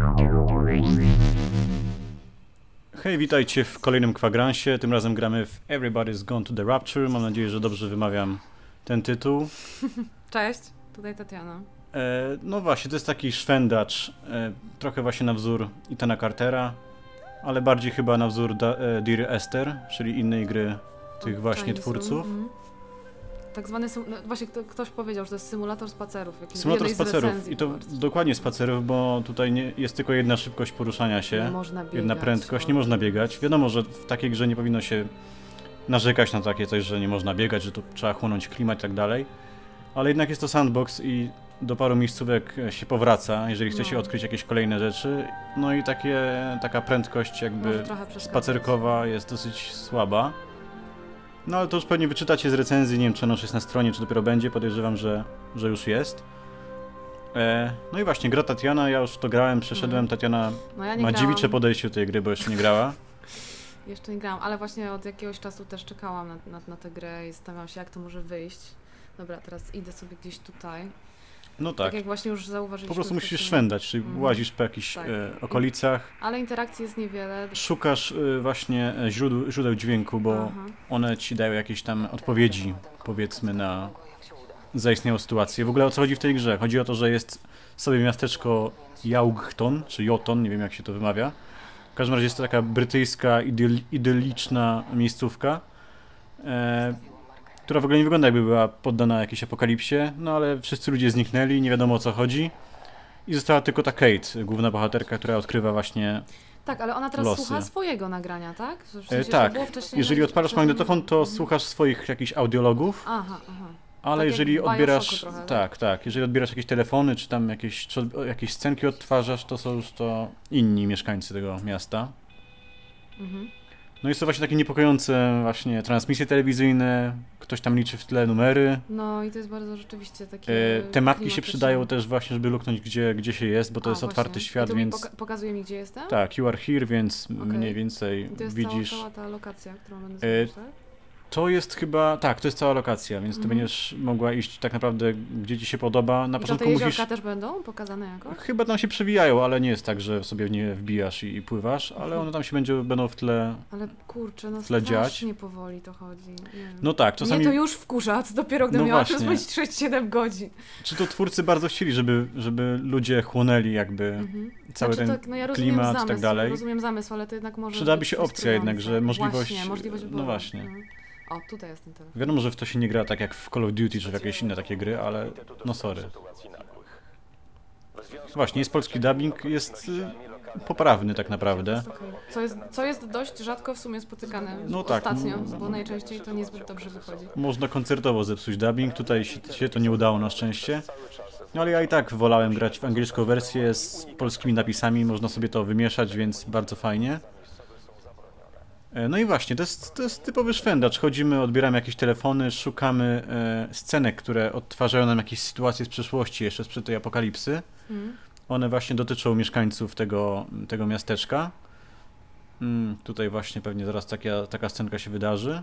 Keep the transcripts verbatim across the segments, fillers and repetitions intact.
Hej, witajcie w kolejnym kwagransie. Tym razem gramy w Everybody's Gone to the Rapture. Mam nadzieję, że dobrze wymawiam ten tytuł. Cześć, tutaj Tatiana. E, no właśnie, to jest taki szwendacz, e, trochę właśnie na wzór Ethana Cartera, ale bardziej chyba na wzór da, e, Dear Esther, czyli innej gry tych właśnie Chinese twórców. Mhm. Tak zwany, sym- no właśnie kto, ktoś powiedział, że to jest symulator spacerów. Jakiś Symulator jednej z spacerów recenzji i to bardzo. dokładnie spacerów, bo tutaj nie, jest tylko jedna szybkość poruszania się, Nie można biegać, jedna prędkość, o. nie można biegać. Wiadomo, że w takiej grze nie powinno się narzekać na takie coś, że nie można biegać, że tu trzeba chłonąć klimat i tak dalej, ale jednak jest to sandbox i do paru miejscówek się powraca, jeżeli chce się No. odkryć jakieś kolejne rzeczy, no i takie, taka prędkość Może jakby trochę przeszkadzać. spacerkowa jest dosyć słaba. No ale to już pewnie wyczytacie z recenzji, nie wiem czy ona już jest na stronie, czy dopiero będzie, podejrzewam, że, że już jest. E, no i właśnie, gra Tatiana, ja już to grałem, przeszedłem, Mhm. Tatiana No ja nie ma grałam, dziewicze podejście do tej gry, bo jeszcze nie grała. jeszcze nie grałam, ale właśnie od jakiegoś czasu też czekałam na, na, na tę grę i zastanawiałam się, jak to może wyjść. Dobra, teraz idę sobie gdzieś tutaj. No Tak tak, jak właśnie już zauważyliśmy. po prostu musisz wcześniej. szwendać, czyli Mhm. łazisz po jakichś Tak. e, okolicach, Ale interakcji jest niewiele. szukasz e, właśnie e, źródeł, źródeł dźwięku, bo Aha. one ci dają jakieś tam odpowiedzi, powiedzmy, na zaistniałą sytuację. W ogóle o co chodzi w tej grze? Chodzi o to, że jest sobie miasteczko Yaugton, czy Joton, nie wiem jak się to wymawia. W każdym razie jest to taka brytyjska, idyl, idyliczna miejscówka, e, która w ogóle nie wygląda jakby była poddana jakiejś apokalipsie, no ale wszyscy ludzie zniknęli, nie wiadomo o co chodzi. I została tylko ta Kate, główna bohaterka, która odkrywa właśnie... Tak, ale ona teraz Losy. słucha swojego nagrania, tak? W sensie, E, że tak, było wcześniej jeżeli na- odpalasz wcześniej- magnetofon, to Mhm. słuchasz swoich jakichś audiologów, Aha, aha. ale Tak jak jeżeli w Bioshocku odbierasz... trochę, tak? tak, tak, jeżeli odbierasz jakieś telefony, czy tam jakieś, czy od- jakieś scenki odtwarzasz, to są już to inni mieszkańcy tego miasta. Mhm. No i są właśnie takie niepokojące właśnie transmisje telewizyjne, ktoś tam liczy w tle numery. No i to jest bardzo rzeczywiście takie E, te mapki się klimatyczne. przydają też właśnie, żeby luknąć gdzie, gdzie się jest, bo to A, jest właśnie. otwarty I świat, to mi więc... poka- pokazuje mi, gdzie jestem? Tak, you are here, więc Okej. mniej więcej I to jest widzisz... cała, cała ta lokacja, którą będę E, zobaczyć, tak? To jest chyba... Tak, to jest cała lokacja, więc ty Mhm. będziesz mogła iść tak naprawdę gdzie ci się podoba. Na I to te początku jeziorka musisz... też będą pokazane jakoś? Chyba tam się przewijają, ale nie jest tak, że sobie w nie wbijasz i, i pływasz, ale Mhm. one tam się będzie, będą w tle... Ale kurczę, no tle dziać. strasznie powoli to chodzi. Nie wiem. No tak, czasami... Mnie to już wkurza, co dopiero gdy No miała właśnie. to spędzić sześć siedem godzin. Czy to twórcy bardzo chcieli, żeby, żeby ludzie chłonęli jakby Mhm. cały Znaczy, ten tak, no ja rozumiem klimat i zamysł, tak dalej. rozumiem zamysł, ale to jednak może Przydałaby być się opcja jednak, że frustrujące. możliwość- Właśnie, możliwość no wyboru. właśnie. No. O, tutaj jest ten telefon. Wiadomo, że w to się nie gra tak jak w Call of Duty czy w jakieś inne takie gry, ale no sorry. Właśnie, jest polski dubbing, jest y, poprawny tak naprawdę. Okej. Co, jest, co jest dość rzadko w sumie spotykane No tak. ostatnio, bo najczęściej to niezbyt dobrze wychodzi. Można koncertowo zepsuć dubbing, tutaj się, się to nie udało na szczęście. No ale ja i tak wolałem grać w angielską wersję z polskimi napisami, można sobie to wymieszać, więc bardzo fajnie. E, No i właśnie, to jest, to jest typowy szwendacz. Chodzimy, odbieramy jakieś telefony, szukamy e, scenek, które odtwarzają nam jakieś sytuacje z przeszłości, jeszcze sprzed tej apokalipsy. Mhm. One właśnie dotyczą mieszkańców tego, tego miasteczka. Mm, tutaj właśnie pewnie zaraz taka, taka scenka się wydarzy,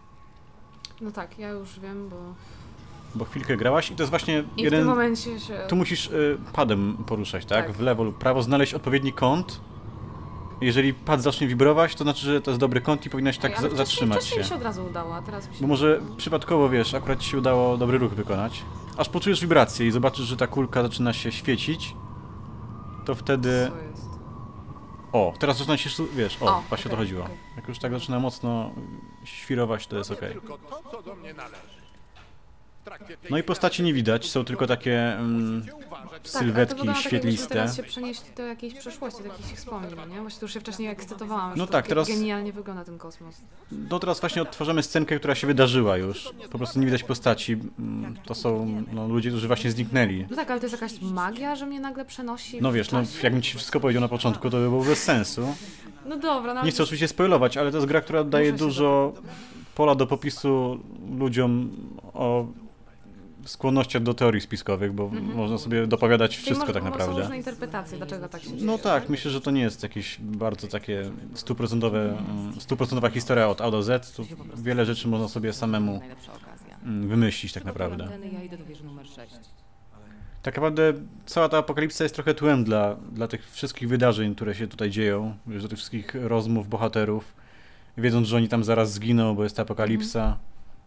No tak, ja już wiem, bo bo chwilkę grałaś i to jest właśnie i w jeden... tym momencie się... Tu musisz y, padem poruszać, tak? Tak. W lewo lub prawo, znaleźć odpowiedni kąt. Jeżeli pad zacznie wibrować, to znaczy, że to jest dobry kąt i powinnaś tak Ej, ale za- wcześniej- zatrzymać wcześniej się. mi się od razu udało, a teraz mi się... Bo może przypadkowo, wiesz, akurat ci się udało dobry ruch wykonać. Aż poczujesz wibrację i zobaczysz, że ta kulka zaczyna się świecić, to wtedy... Co jest? O, teraz zaczyna się, su- wiesz, o, O, właśnie o to okej, chodziło. okej. Jak już tak zaczyna mocno świrować, to jest okej. Tylko to, co do mnie należy. W trakcie tej No i postaci nie widać, są tylko takie mm, musicie uważać na Tak, ale to sylwetki wygląda tak, jakbyśmy świetliste. teraz się przenieśli do jakiejś przeszłości, do jakichś wspomnień, nie? Właśnie to już się wcześniej ekscytowałam, że No to tak, ge- teraz- genialnie wygląda ten kosmos. No teraz właśnie odtwarzamy scenkę, która się wydarzyła już. Po prostu nie widać postaci. Mm, To są no, ludzie, którzy właśnie zniknęli. No tak, ale to jest jakaś magia, że mnie nagle przenosi No w wiesz, no czasie? jakbym ci wszystko powiedział na początku, to by było bez sensu. No dobra, no ale Nie chcę oczywiście spoilować, ale to jest gra, która daje Muszę się dużo pola do popisu ludziom o skłonnościach do teorii spiskowych, bo Mhm. można sobie dopowiadać Czyli wszystko może, tak Są naprawdę. różne interpretacje, dlaczego tak się dzieje. No tak, myślę, że to nie jest jakieś bardzo takie stuprocentowe, mm, stuprocentowa historia od A do Z. Tu wiele rzeczy można sobie samemu Najlepsza okazja. mm, wymyślić tak naprawdę. Anteny, ja idę do wieży numer sześć. Tak naprawdę cała ta apokalipsa jest trochę tłem dla, dla tych wszystkich wydarzeń, które się tutaj dzieją, wiesz, do tych wszystkich rozmów bohaterów, wiedząc, że oni tam zaraz zginą, bo jest ta apokalipsa. Mhm.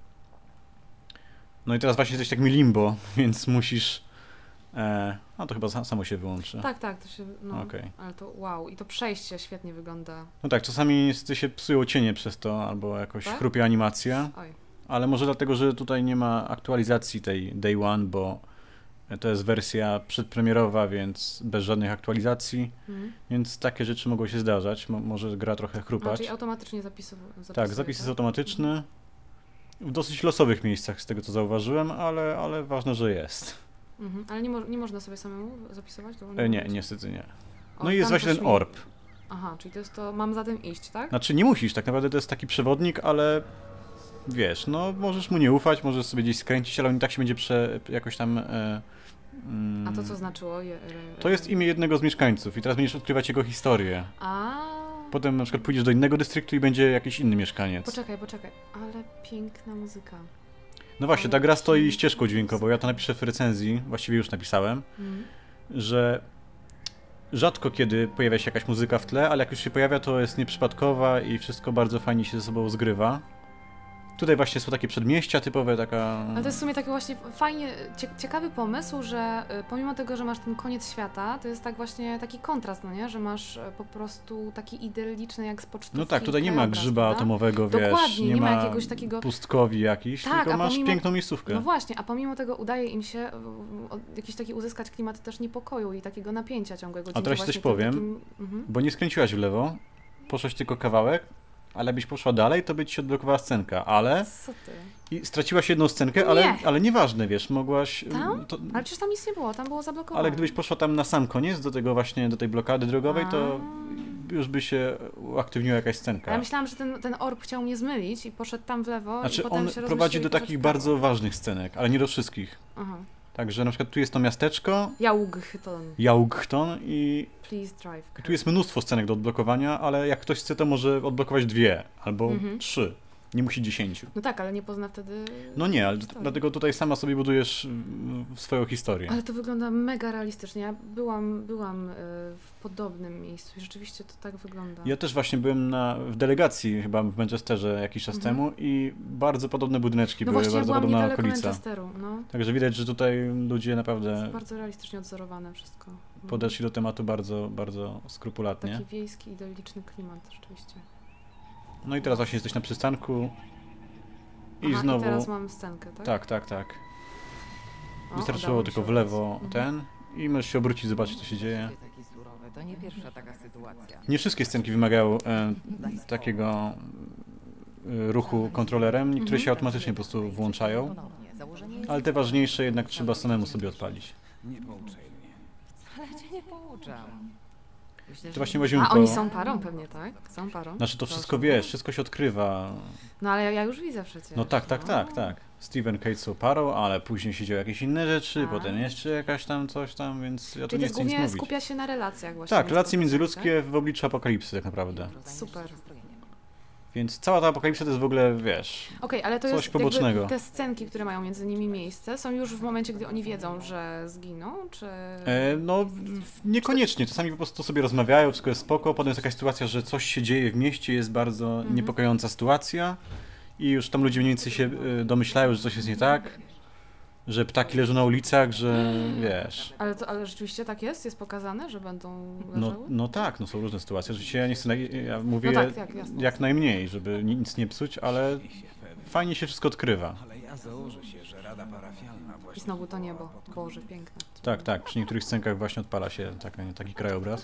No i teraz właśnie jesteś takim limbo, więc musisz... E, no to chyba samo się wyłączy. Tak, tak, to się... No, okay. Ale to wow, i to przejście świetnie wygląda. No tak, czasami niestety się psują cienie przez to, albo jakoś tak? chrupie animacja. Oj. Ale może dlatego, że tutaj nie ma aktualizacji tej Day One, bo to jest wersja przedpremierowa, więc bez żadnych aktualizacji, mhm. więc takie rzeczy mogą się zdarzać. Mo może gra trochę chrupać. A, czyli automatycznie zapisuje. Tak, zapis tak? jest automatyczny. Mhm. W dosyć losowych miejscach, z tego co zauważyłem, ale, ale ważne, że jest. Mhm. Ale nie, mo nie można sobie samemu zapisywać? E, nie, niestety nie. No o, i jest właśnie ten orb. Aha, czyli to jest to, mam za tym iść, tak? Znaczy nie musisz, tak naprawdę to jest taki przewodnik, ale wiesz, no możesz mu nie ufać, możesz sobie gdzieś skręcić, ale on i tak się będzie prze, jakoś tam... E, mm, A to co znaczyło? Je, to jest imię jednego z mieszkańców i teraz będziesz odkrywać jego historię. A. Potem na przykład pójdziesz do innego dystryktu i będzie jakiś inny mieszkaniec. Poczekaj, poczekaj, ale piękna muzyka. No właśnie, ale ta gra stoi ścieżką dźwiękową, ja to napiszę w recenzji, właściwie już napisałem, mm. że rzadko kiedy pojawia się jakaś muzyka w tle, ale jak już się pojawia, to jest nieprzypadkowa i wszystko bardzo fajnie się ze sobą zgrywa. Tutaj właśnie są takie przedmieścia typowe, taka... Ale to jest w sumie taki właśnie fajnie, ciekawy pomysł, że pomimo tego, że masz ten koniec świata, to jest tak właśnie taki kontrast, no nie? Że masz po prostu taki idylliczny jak z pocztówki. No tak, tutaj nie ma grzyba prawda? atomowego, wiesz, Dokładnie, nie, nie ma ma jakiegoś takiego... pustkowi jakiś, tak, tylko masz pomimo... piękną miejscówkę. No właśnie, a pomimo tego udaje im się jakiś taki uzyskać klimat też niepokoju i takiego napięcia ciągłego. A teraz ci coś powiem, takim... mhm. bo nie skręciłaś w lewo, poszłaś tylko kawałek, ale jakbyś poszła dalej, to by ci się odblokowała scenka, ale... Co ty? I straciłaś jedną scenkę, ale, nie. ale nieważne, wiesz, mogłaś... Tam? To... Ale przecież tam nic nie było, tam było zablokowane. Ale gdybyś poszła tam na sam koniec, do tego właśnie, do tej blokady drogowej, A. to już by się uaktywniła jakaś scenka. Ja myślałam, że ten, ten orb chciał mnie zmylić i poszedł tam w lewo znaczy, i potem on się prowadzi do takich bardzo ważnych scenek, ale nie do wszystkich. Aha. Także na przykład tu jest to miasteczko. Jaugchton. Jaugchton i... Please drive. I tu jest mnóstwo scenek do odblokowania, ale jak ktoś chce, to może odblokować dwie albo mhm. trzy. Nie musi dziesięciu. No tak, ale nie pozna wtedy... No nie, ale historii. Dlatego tutaj sama sobie budujesz swoją historię. Ale to wygląda mega realistycznie. Ja byłam, byłam w podobnym miejscu i rzeczywiście to tak wygląda. Ja też właśnie byłem na, w delegacji chyba w Manchesterze jakiś czas mhm. temu i bardzo podobne budyneczki no były, właśnie, bardzo ja podobna niedaleko okolica. Manchesteru, no. Także widać, że tutaj ludzie naprawdę... Jest bardzo realistycznie odzorowane wszystko. Podeszli do tematu bardzo, bardzo skrupulatnie. Taki wiejski, idylliczny klimat rzeczywiście. No i teraz właśnie jesteś na przystanku i Aha, znowu... i teraz mam scenkę, tak? Tak, tak, tak. O, wystarczyło tylko w lewo ten mhm. i możesz się obrócić, zobaczyć, co się dzieje. To nie pierwsza taka sytuacja. Nie wszystkie scenki wymagają e, takiego e, ruchu kontrolerem, niektóre mhm. się automatycznie po prostu włączają, ale te ważniejsze jednak trzeba samemu sobie odpalić. Nie pouczaj mnie. Wcale cię nie pouczam. Myślę, to właśnie łazimy A po... oni są parą pewnie, tak? Są parą? Znaczy to wszystko wiesz, wszystko się odkrywa. No ale ja, ja już widzę przecież. No tak, tak, tak, tak. Steven Kate są parą, ale później się dzieją jakieś inne rzeczy, A. potem jeszcze jakaś tam coś tam, więc ja tu nie chcę nic mówić. Skupia się na relacjach właśnie. Tak, relacje międzyludzkie w obliczu apokalipsy tak naprawdę. Super. Więc cała ta apokalipsa to jest w ogóle, wiesz, okay, ale to coś jest pobocznego. Te scenki, które mają między nimi miejsce, są już w momencie, gdy oni wiedzą, że zginą, czy... E, no, niekoniecznie. Czasami po prostu sobie rozmawiają, wszystko jest spoko, potem jest jakaś sytuacja, że coś się dzieje w mieście, jest bardzo mhm. niepokojąca sytuacja i już tam ludzie mniej więcej się domyślają, że coś jest nie tak, że ptaki leżą na ulicach, że wiesz... Ale, to, ale rzeczywiście tak jest? Jest pokazane, że będą leżały? No, no tak, no są różne sytuacje. Rzeczywiście ja nie chcę, ja mówię no tak, tak, jak najmniej, żeby nic nie psuć, ale fajnie się wszystko odkrywa. I znowu to niebo. Boże, piękne. Tak, tak, przy niektórych scenkach właśnie odpala się taki, taki krajobraz.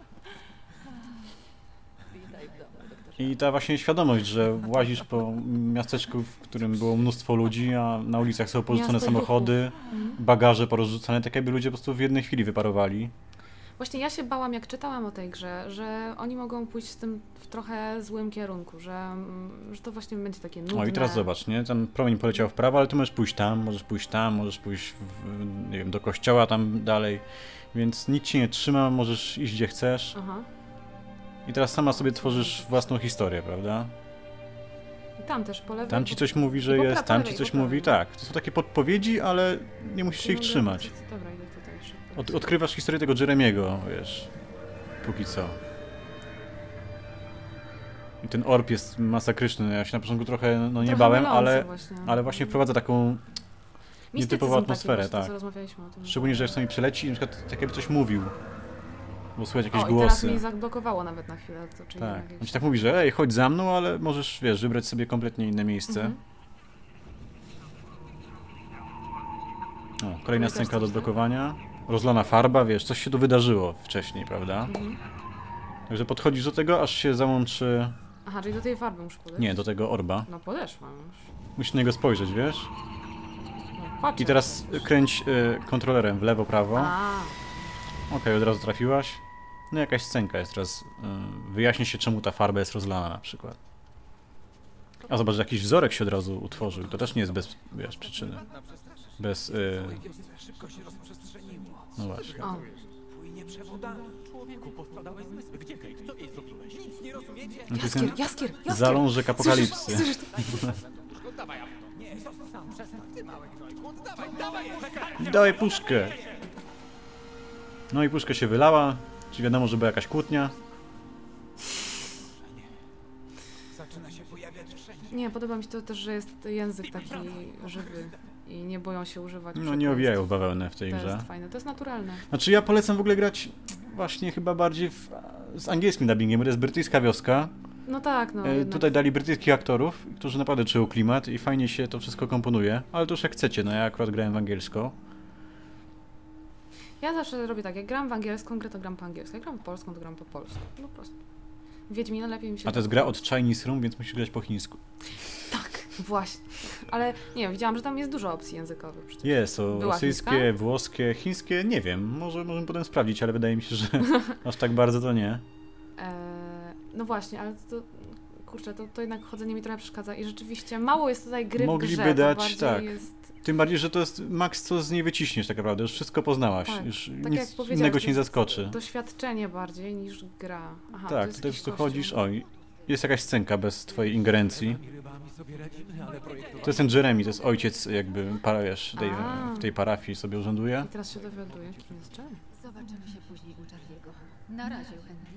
I ta właśnie świadomość, że łazisz po miasteczku, w którym było mnóstwo ludzi, a na ulicach są porzucone Miasto samochody, bagaże porozrzucane, tak jakby ludzie po prostu w jednej chwili wyparowali. Właśnie ja się bałam, jak czytałam o tej grze, że oni mogą pójść z tym w trochę złym kierunku, że, że to właśnie będzie takie nudne. No i teraz zobacz, nie? Ten promień poleciał w prawo, ale ty możesz pójść tam, możesz pójść tam, możesz pójść w, nie wiem, do kościoła tam dalej, więc nic ci nie trzyma, możesz iść gdzie chcesz. Aha. I teraz sama sobie tworzysz własną historię, prawda? tam też po lewej. Tam ci bo- coś mówi, że i po jest, pra- tam po ci lewej, coś po mówi, prawej. tak. To są takie podpowiedzi, ale nie musisz się ich Mogę- trzymać. Dobra, idę tutaj szybko. Od, odkrywasz historię tego Jeremiego, wiesz, póki co. I ten orb jest masakryczny, ja się na początku trochę no, nie Trochę bałem, mylący ale, właśnie. ale właśnie wprowadza taką Mistycyzm nietypową taki atmosferę, właśnie, to, tak. co rozmawialiśmy o tym. Szczególnie, że czasami przyleci i na przykład tak jakby coś mówił. Bo słychać jakieś O, i teraz głosy. mnie zablokowało nawet na chwilę, to czyli Tak. jakieś... On ci tak mówi, że ej, chodź za mną, ale możesz, wiesz, wybrać sobie kompletnie inne miejsce. Mhm. O, kolejna Tu też scenka do coś, tak? odblokowania. Rozlana farba, wiesz, coś się tu wydarzyło wcześniej, prawda? Mhm. Także podchodzisz do tego, aż się załączy... Aha, czyli do tej farby muszę podejść? Nie, do tego orba. No podeszłam już. Musisz na niego spojrzeć, wiesz? No, patrzę. I teraz kręć y, kontrolerem w lewo, prawo. A, Okej, od razu trafiłaś. No jakaś scenka jest teraz. Y, wyjaśni się, czemu ta farba jest rozlana na przykład. A zobacz, że jakiś wzorek się od razu utworzył. To też nie jest bez, wiesz, przyczyny. Bez... Y, no właśnie. o. No to jest Jaskier, ten jaskier, jaskier! zalążek apokalipsy. Słyszysz, Dawaj puszkę. No i puszka się wylała. Czyli wiadomo, że była jakaś kłótnia. Nie, podoba mi się to też, że jest język taki żywy i nie boją się używać. No nie przekleństw. owijają w bawełnę w tej To grze. jest fajne, to jest naturalne. Znaczy ja polecam w ogóle grać właśnie chyba bardziej w, z angielskim dubbingiem, bo to jest brytyjska wioska. No tak, no. E, jednak. Tutaj dali brytyjskich aktorów, którzy naprawdę czują klimat i fajnie się to wszystko komponuje. Ale to już jak chcecie, no ja akurat grałem w angielsko. Ja zawsze robię tak, jak gram w angielską grę, to gram po angielsku. Jak gram w polską, to gram po polsku. No po prostu. Wiedźmina lepiej mi się... A to jest gra od Chinese Room, więc musisz grać po chińsku. Tak, właśnie. Ale nie, widziałam, że tam jest dużo opcji językowych przecież. Jest, są Była rosyjskie, chińska? włoskie, chińskie, nie wiem, może możemy potem sprawdzić, ale wydaje mi się, że aż tak bardzo to nie. Eee, no właśnie, ale to... Kurczę, to, to jednak chodzenie mi trochę przeszkadza i rzeczywiście mało jest tutaj gry Mogliby w grze, dać, to bardziej tak. jest... Tym bardziej, że to jest max, co z niej wyciśniesz tak naprawdę, już wszystko poznałaś, Tak, już tak jak nic powiedziałeś, innego to cię nie jest zaskoczy. Doświadczenie bardziej niż gra. Aha, to Tak, jest tutaj po jakiś prostu kościół. chodzisz, oj, jest jakaś scenka bez twojej ingerencji. To jest ten Jeremy, to jest ojciec jakby, para, wiesz, tej, A. w tej parafii sobie urzęduje. I teraz się dowiaduję, kim jest Jerry. Zobaczymy się później u Charlie'ego. Na razie, Henry.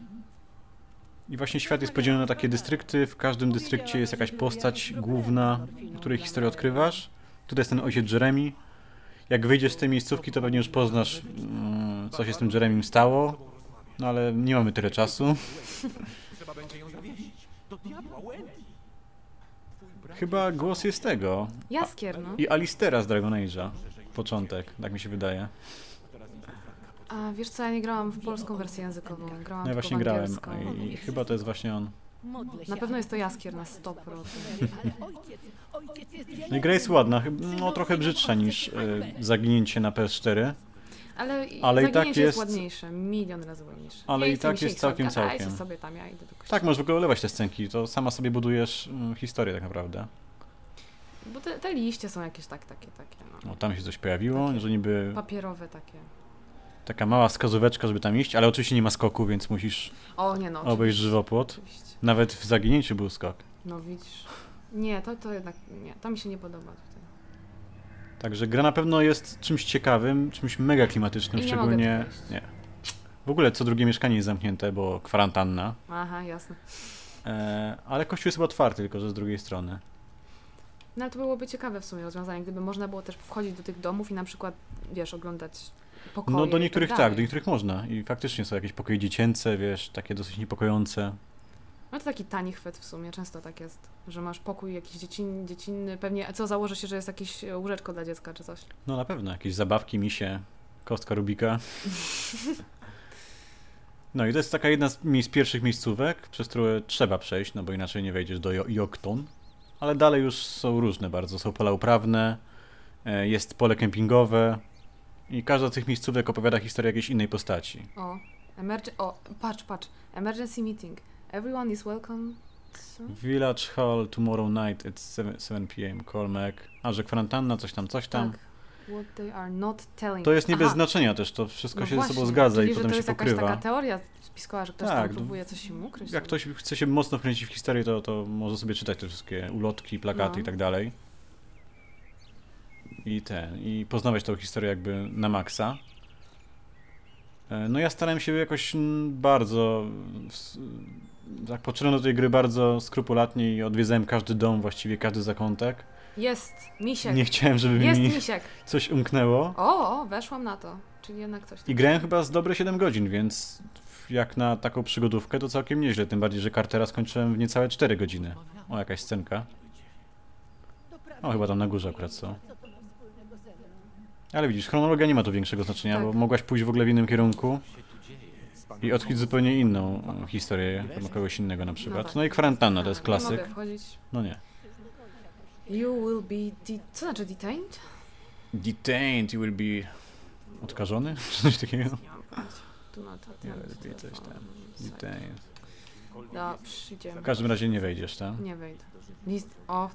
I właśnie świat jest podzielony na takie dystrykty, w każdym dystrykcie jest jakaś postać główna, której historię odkrywasz. Tutaj jest ten ojciec Jeremy. Jak wyjdziesz z tej miejscówki, to pewnie już poznasz, mm, co się z tym Jeremym stało. No ale nie mamy tyle czasu. Trzeba będzie ją zawiesić. Do diabła, Wendy. Chyba głos jest tego. Jaskier, no. I Alistera z Dragon Age'a. Początek, tak mi się wydaje. A wiesz co, ja nie grałam w polską wersję językową, grałam No ja tylko właśnie w grałem angielską. i chyba to jest właśnie on. Modlę się. Na pewno jest to Jaskier na sto procent. Ale ojciec, ojciec jest No i gra jest ładna, chyba, no trochę brzydsza niż y, Zaginięcie na P S cztery. Ale, Ale i tak zaginięcie jest- jest ładniejsze, milion razy ładniejsze. Ale Nie i chce mi tak się jest ich całkiem, słuchać. A, dajcie całkiem. sobie tam, ja idę do kościoła. Tak, możesz w ogóle olewać te scenki, to sama sobie budujesz y, historię tak naprawdę. Bo te, te liście są jakieś tak, takie, takie, no. O, tam się coś pojawiło, Takie że niby Papierowe takie. taka mała wskazóweczka, żeby tam iść, ale oczywiście nie ma skoku, więc musisz O, nie no, obejść oczywiście, żywopłot. oczywiście. Nawet w Zaginięciu był skok. No widzisz. Nie, to, to jednak, nie, to mi się nie podoba tutaj. Także gra na pewno jest czymś ciekawym, czymś mega klimatycznym, I nie szczególnie... mogę tu wejść. Nie. W ogóle co drugie mieszkanie jest zamknięte, bo kwarantanna. Aha, jasne. E, ale kościół jest chyba otwarty, tylko że z drugiej strony. No ale to byłoby ciekawe w sumie rozwiązanie, gdyby można było też wchodzić do tych domów i na przykład, wiesz, oglądać pokoje No do i niektórych tak, tak, dalej. do niektórych można. I faktycznie są jakieś pokoje dziecięce, wiesz, takie dosyć niepokojące. No to taki tani chwyt w sumie, często tak jest, że masz pokój jakiś dziecin, dziecinny, pewnie, co założy się, że jest jakieś e, łóżeczko dla dziecka czy coś. No na pewno, jakieś zabawki, misie, kostka Rubika. No i to jest taka jedna z, mi- z pierwszych miejscówek, przez które trzeba przejść, no bo inaczej nie wejdziesz do Jo- Jokton. Ale dalej już są różne bardzo, są pola uprawne, e, jest pole kempingowe i każda z tych miejscówek opowiada historię jakiejś innej postaci. O, emerg- o, patrz, patrz, emergency meeting, everyone is welcome. Co? Village Hall tomorrow night at seven p m Call Mac. A, że kwarantanna, coś tam, coś tam. Tak. What they are not telling. To jest nie bez Aha, znaczenia też, to wszystko no się właśnie, ze sobą zgadza czyli, i że potem to się jest pokrywa. jakaś taka teoria spiskowa, że ktoś Tak, tam no, próbuje coś im ukryć. Jak ktoś chce się mocno wkręcić w historię, to, to może sobie czytać te wszystkie ulotki, plakaty No. i tak dalej. I ten, i poznawać tą historię jakby na maksa. E, No ja starałem się jakoś mm, bardzo, s- tak podszedłem do tej gry bardzo skrupulatnie i odwiedzałem każdy dom, właściwie każdy zakątek. Jest, misiek. Nie chciałem, żeby Jest mi misiek. coś umknęło. O, o, weszłam na to. Czyli jednak coś tam. I grałem chyba z dobre siedem godzin, więc jak na taką przygodówkę to całkiem nieźle, tym bardziej, że Cartera skończyłem w niecałe cztery godziny. O, jakaś scenka. O, chyba tam na górze akurat są. Ale widzisz, chronologia nie ma tu większego znaczenia, Tak. bo mogłaś pójść w ogóle w innym kierunku i odkryć zupełnie inną e, historię, tam kogoś innego na przykład. tak. No i kwarantanna, to jest Nie klasyk. mogę wchodzić. No nie. You will be... De- co znaczy detained? Detained, you will be... Odkażony? Czy coś takiego? Nie mam pojęcia. Do not Nie, attempt lepiej coś tam. to- Detained. Dobrze, idziemy. W każdym razie nie wejdziesz tam. Nie wejdę. List... O,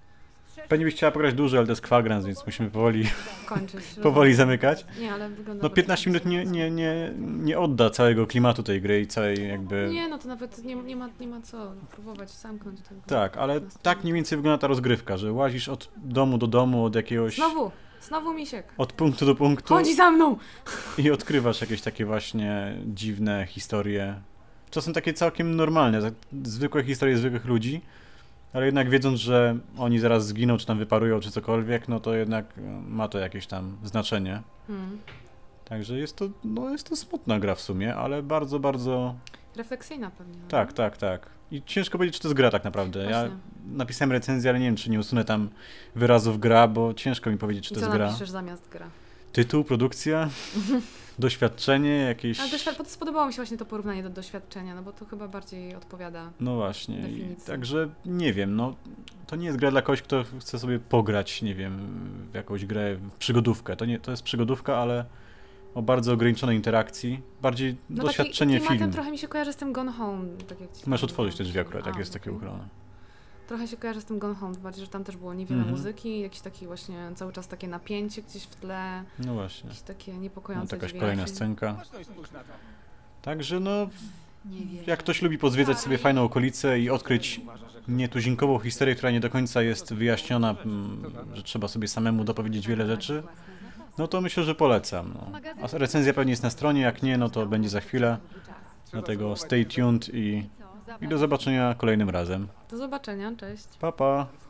Pewnie byś chciała pograć dłużej, ale to jest kwadrans, więc musimy powoli, kończyć. powoli zamykać. Nie, ale wygląda... No bardzo piętnaście minut fajnie. nie, nie, nie, nie odda całego klimatu tej gry i całej jakby... Nie, no to nawet nie, nie, ma, nie ma co próbować zamknąć tego. Tak, ale na stronę. tak mniej więcej wygląda ta rozgrywka, że łazisz od domu do domu, od jakiegoś... Znowu! Znowu misiek! Od punktu do punktu Chodzi za mną! i odkrywasz jakieś takie właśnie dziwne historie. Czasem takie całkiem normalne, tak zwykłe historie zwykłych ludzi, ale jednak wiedząc, że oni zaraz zginą, czy tam wyparują, czy cokolwiek, no to jednak e, ma to jakieś tam znaczenie. Hmm. Także jest to, no jest to smutna gra w sumie, ale bardzo, bardzo... Refleksyjna pewnie. no. Tak, tak, tak. I ciężko powiedzieć, czy to jest gra tak naprawdę. Ja Właśnie. napisałem recenzję, ale nie wiem, czy nie usunę tam wyrazów gra, bo ciężko mi powiedzieć, czy I to co jest gra. napiszesz zamiast gra? Tytuł, produkcja, doświadczenie, jakieś... Ale doświad- pod- spodobało mi się właśnie to porównanie do doświadczenia, no bo to chyba bardziej odpowiada. No właśnie. I Definicja. także nie wiem, no to nie jest gra dla kogoś, kto chce sobie pograć, nie wiem, w jakąś grę, w przygodówkę. To, nie, to jest przygodówka, ale o bardzo ograniczonej interakcji. Bardziej No doświadczenie taki klimatem film. trochę mi się kojarzy z tym Gone Home. Tak jak ci Masz tam otworzyć te mówiłam. drzwi akurat, jak A, jest takie okej. uchylone. Trochę się kojarzy z tym Gone Home, tym bardziej, że tam też było niewiele Mhm. muzyki, jakieś takie właśnie cały czas takie napięcie gdzieś w tle, No właśnie. jakieś takie No, niepokojące to jakaś dźwięki. kolejna scenka. Głośno i spójrz na to. Także no, Nie wierzę. jak ktoś lubi pozwiedzać sobie fajną okolicę i odkryć nietuzinkową historię, która nie do końca jest wyjaśniona, mm, że trzeba sobie samemu dopowiedzieć wiele rzeczy, no to myślę, że polecam. No. A recenzja pewnie jest na stronie, jak nie, no to będzie za chwilę. Dlatego stay tuned i, i do zobaczenia kolejnym razem. Do zobaczenia, cześć. Pa, pa!